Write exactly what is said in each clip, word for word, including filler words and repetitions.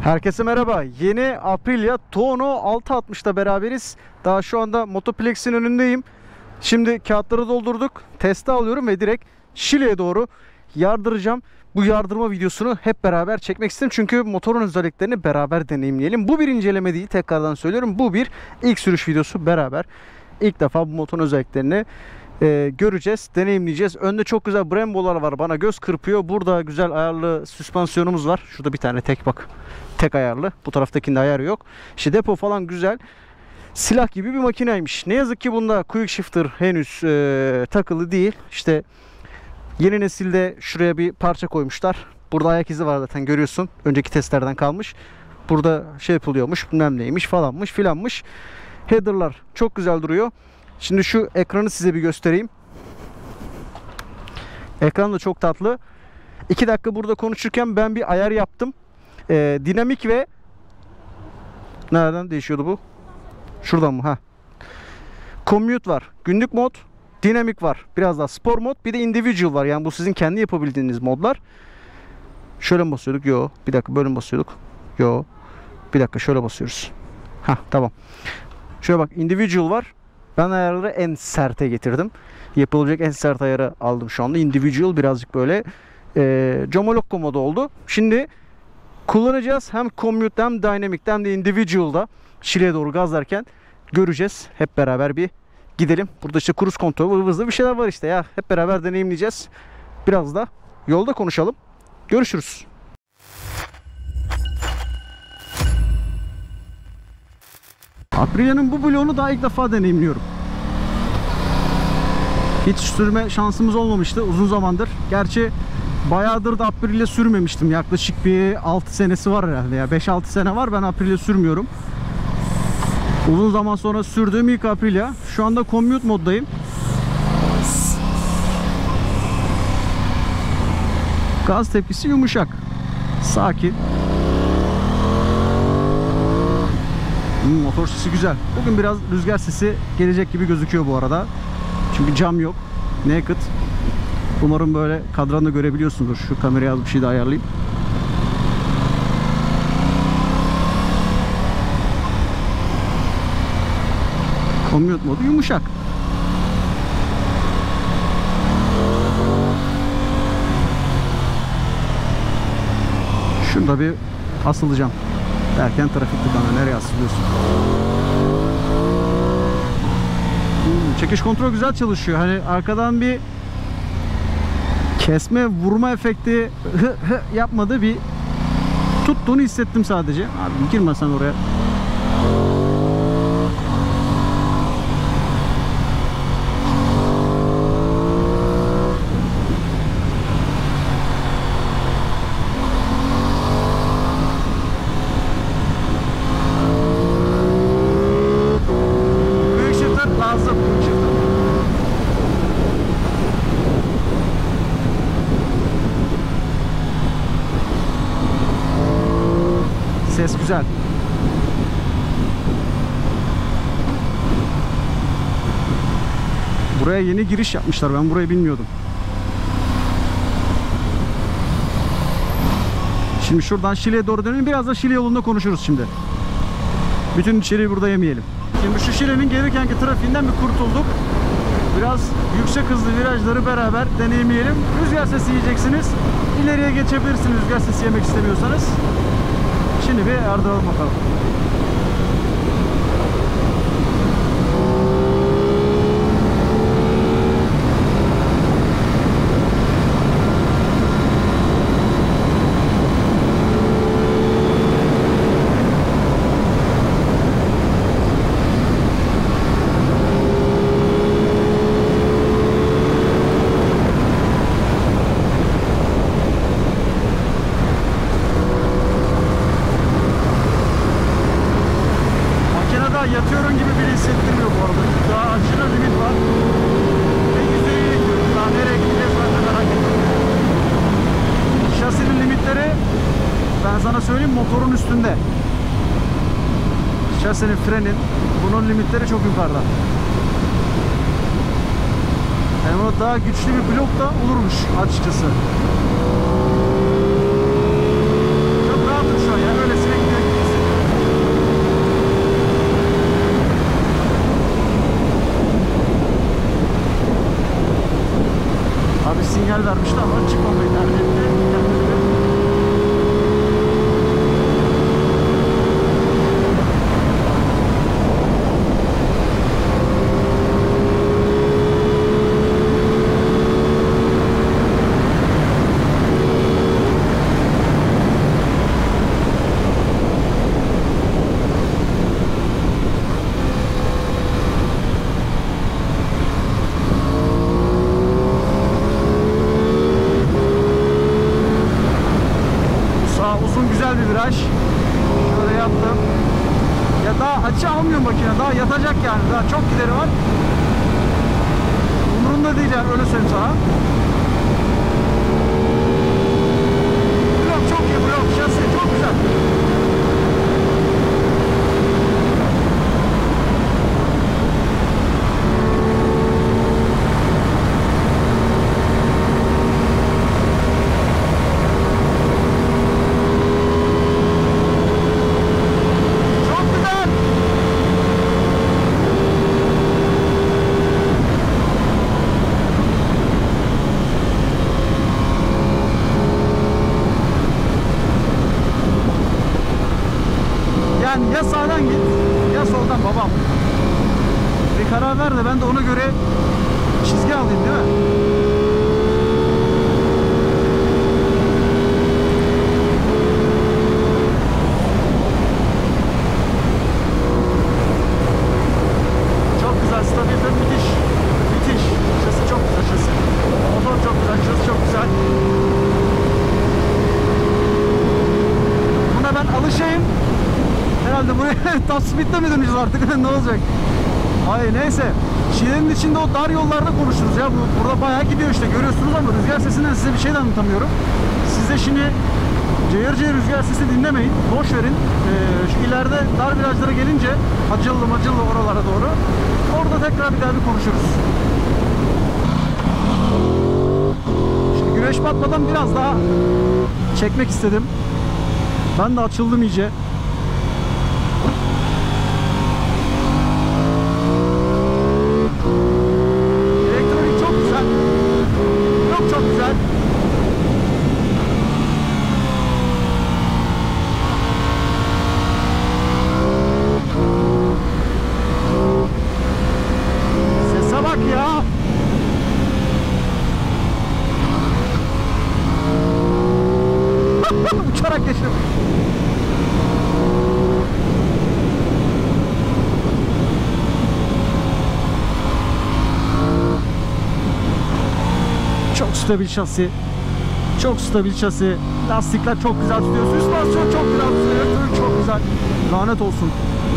Herkese merhaba. Yeni Aprilia Tuono altı altmış'ta beraberiz. Daha şu anda Motoplex'in önündeyim. Şimdi kağıtları doldurduk. Teste alıyorum ve direkt Şile'ye doğru yardıracağım. Bu yardırma videosunu hep beraber çekmek istedim. Çünkü motorun özelliklerini beraber deneyimleyelim. Bu bir inceleme değil, tekrardan söylüyorum. Bu bir ilk sürüş videosu beraber. İlk defa bu motorun özelliklerini e, göreceğiz, deneyimleyeceğiz. Önde çok güzel Brembo'lar var. Bana göz kırpıyor. Burada güzel ayarlı süspansiyonumuz var. Şurada bir tane tek bak. Tek ayarlı. Bu taraftakinde ayar yok. İşte depo falan güzel. Silah gibi bir makineymiş. Ne yazık ki bunda quick shifter henüz e, takılı değil. İşte yeni nesilde şuraya bir parça koymuşlar. Burada ayak izi var zaten, görüyorsun. Önceki testlerden kalmış. Burada şey yapılıyormuş, bilmem neymiş falanmış filanmış. Header'lar çok güzel duruyor. Şimdi şu ekranı size bir göstereyim. Ekran da çok tatlı. iki dakika burada konuşurken ben bir ayar yaptım. Ee, dinamik ve nereden değişiyordu bu? Şuradan mı? Ha. Commute var. Günlük mod. Dinamik var. Biraz daha spor mod. Bir de individual var. Yani bu sizin kendi yapabildiğiniz modlar. Şöyle mi basıyorduk? Yo. Bir dakika böyle mi basıyorduk? Yo. Bir dakika şöyle basıyoruz. Ha, tamam. Şöyle bak, individual var. Ben ayarları en serte getirdim. Yapılabilecek en sert ayarı aldım şu anda. Individual birazcık böyle e, Comolokko modu oldu. Şimdi kullanacağız. Hem commute hem dynamic hem de individual'da Şile'ye doğru gazlarken göreceğiz. Hep beraber bir gidelim. Burada işte cruise kontrol, hızlı bir şeyler var işte ya. Hep beraber deneyimleyeceğiz. Biraz da yolda konuşalım. Görüşürüz. Aprilia'nın bu bloğunu daha ilk defa deneyimliyorum. Hiç sürme şansımız olmamıştı uzun zamandır. Gerçi bayağıdır da Aprilia sürmemiştim. Yaklaşık bir altı senesi var herhalde ya. beş altı sene var ben Aprilia sürmüyorum. Uzun zaman sonra sürdüğüm ilk Aprilia. Şu anda commute moddayım. Gaz tepkisi yumuşak. Sakin. Hmm, motor sesi güzel. Bugün biraz rüzgar sesi gelecek gibi gözüküyor bu arada. Çünkü cam yok. Naked. Umarım böyle kadranı görebiliyorsundur. Şu kameraya az bir şey de ayarlayayım. Commute modu yumuşak. Şurada bir asılacağım. Derken trafik tıkanıyor. Nereye asılıyorsun? Hmm, çekiş kontrol güzel çalışıyor. Hani arkadan bir kesme vurma efekti hı hı yapmadı, bir tuttuğunu hissettim sadece. Abi girme sen oraya. Büyük shifter lazım. Büyük shifter. Ses güzel. Buraya yeni giriş yapmışlar. Ben burayı bilmiyordum. Şimdi şuradan Şile'ye doğru dönelim. Biraz da Şile yolunda konuşuruz şimdi. Bütün içeriği burada yemeyelim. Şimdi şu Şile'nin gelirkenki trafiğinden bir kurtulduk. Biraz yüksek hızlı virajları beraber deneyimleyelim. Rüzgar sesi yiyeceksiniz. İleriye geçebilirsiniz rüzgar sesi yemek istemiyorsanız. Şimdi bir yardıralım bakalım. Yatıyorum gibi bile hissettirmiyor bu arada. Daha aşırı limit var. Ve yüzeye gidiyoruz. Daha nereye gideceğiz ben de merak ediyorum. Şasinin limitleri ben sana söyleyeyim motorun üstünde. Şasinin, frenin, bunun limitleri çok yukarıda. Yani o daha güçlü bir blok da olurmuş açıkçası. Çok rahatım şu an ya. Öyle sürekli yaptım. Ya daha açı almıyor makine. Daha yatacak yani. Daha çok gideri var. Umurumda değil yani, öyle söyleyeyim sana. Blok çok iyi, blok. Şasi çok güzel. Ya sağdan git ya soldan babam. Bir karar ver de ben de ona göre çizgi alayım, değil mi? Çok güzel, stabilde müthiş. Müthiş. Şası çok güzel, şası. Motor çok güzel, şası çok güzel. Buna ben alışayım. Herhalde buraya top speed'le mi döneceğiz artık? Ne olacak? Ay neyse. Şilenin içinde o dar yollarda konuşuruz ya. Bu, burada bayağı gidiyor işte, görüyorsunuz ama rüzgar sesinden size bir şey de anlatamıyorum. Siz de şimdi cayır cayır rüzgar sesi dinlemeyin. Boş verin. Ee, şu ileride dar virajlara gelince acıllı macıllı oralara doğru. Orada tekrar bir daha bir konuşuruz. Şimdi güneş batmadan biraz daha çekmek istedim. Ben de açıldım iyice. Elektronik çok güzel. Çok çok güzel. Sese bak ya. Uçarak geçtim. Çok stabil şasi. Çok stabil şasi. Lastikler çok güzel tutuyor. Süspansiyon çok güzel tutuyor. Elektronik çok güzel. Lanet olsun.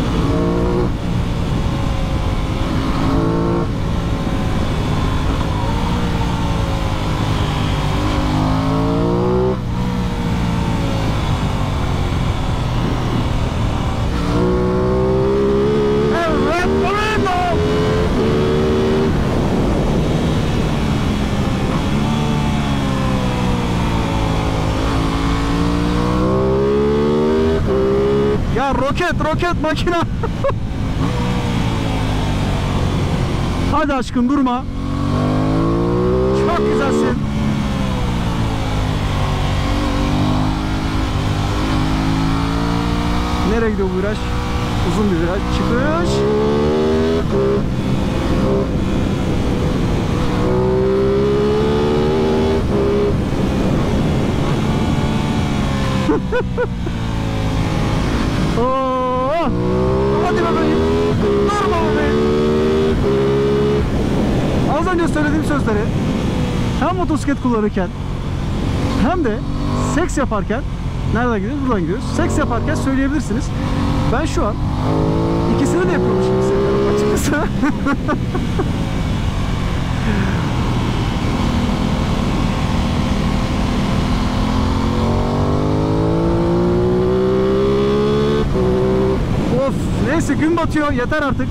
Roket roket makina. Hadi aşkım durma. Çok güzelsin. Nereye gidiyor bu viraj? Uzun bir viraj. Çıkış. Oh! Hadi bebeğim. Durma bebeğim. Az önce söylediğim sözleri hem motosiklet kullanırken hem de seks yaparken, nereden gidiyoruz? Buradan gidiyoruz. Seks yaparken söyleyebilirsiniz. Ben şu an ikisini de yapıyormuş gibi hissediyorum açıkçası. Of, neyse gün batıyor, yeter artık.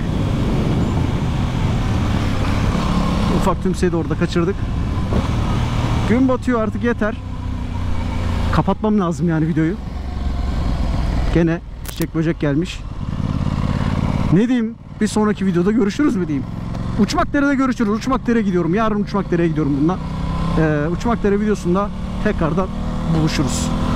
Ufak tümseyi de orada kaçırdık. Gün batıyor artık, yeter. Kapatmam lazım yani videoyu. Gene çiçek böcek gelmiş. Ne diyeyim? Bir sonraki videoda görüşürüz mü diyeyim? Uçmakdere'de görüşürüz. Uçmakdere'ye gidiyorum. Yarın Uçmakdere'ye gidiyorum bununla. Ee, Uçmakdere videosunda tekrardan buluşuruz.